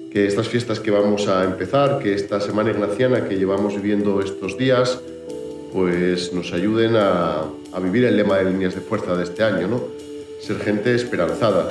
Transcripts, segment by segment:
que estas fiestas que vamos a empezar, que esta semana ignaciana que llevamos viviendo estos días, pues nos ayuden a vivir el lema de Líneas de Fuerza de este año, ¿no? Ser gente esperanzada.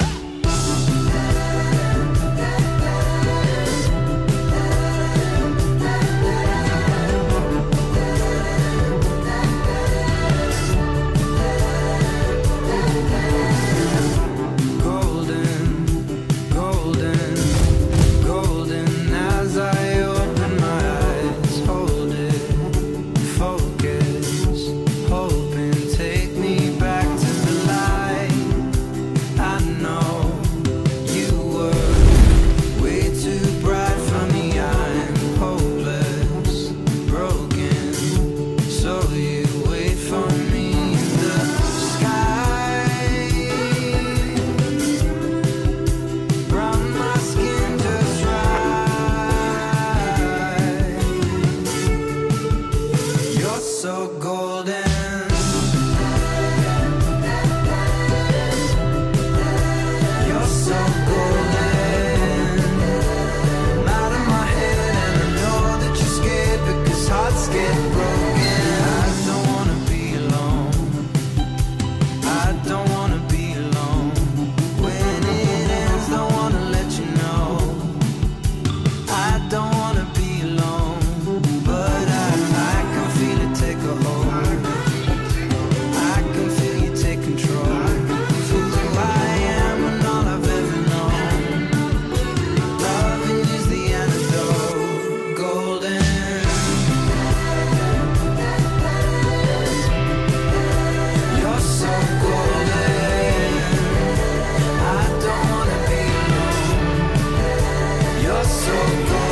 So